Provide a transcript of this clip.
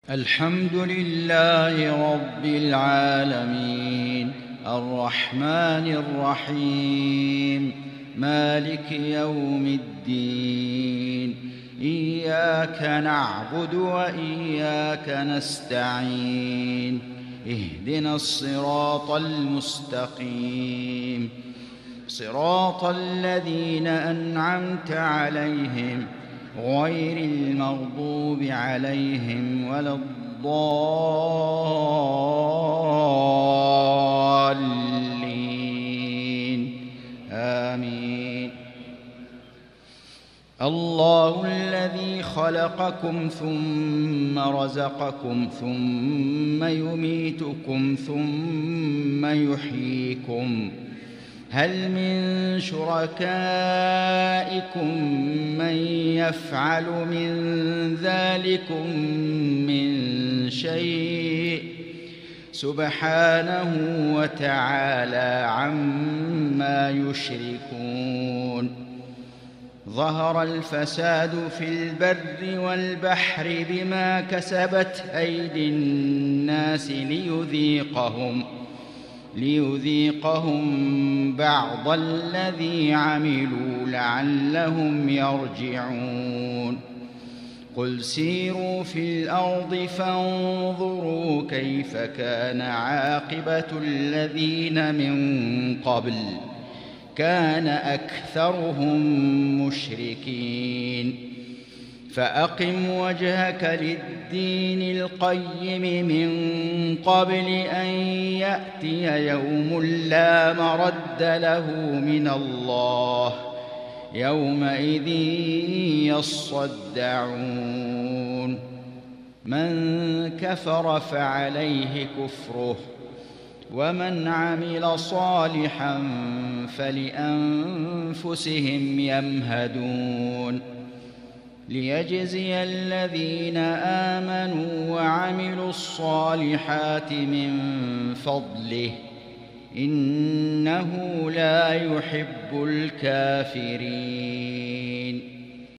الحمد لله رب العالمين الرحمن الرحيم مالك يوم الدين إياك نعبد وإياك نستعين اهدنا الصراط المستقيم صراط الذين أنعمت عليهم غير المغضوب عليهم ولا الضالين آمين. الله الذي خلقكم ثم رزقكم ثم يميتكم ثم يحييكم هل من شركائكم من يفعل من ذلكم من شيء سبحانه وتعالى عما يشركون. ظهر الفساد في البر والبحر بما كسبت أيدي الناس ليذيقهم بعض الذي عملوا لعلهم يرجعون. قل سيروا في الأرض فانظروا كيف كان عاقبة الذين من قبل كان أكثرهم مشركين. فأقم وجهك للدين القيم من قبل أن يأتي يوم لا مرد له من الله يومئذ يصدعون. من كفر فعليه كفره ومن عمل صالحا فلأنفسهم يمهدون. ليجزي الذين آمنوا وعملوا الصالحات من فضله إنه لا يحب الكافرين.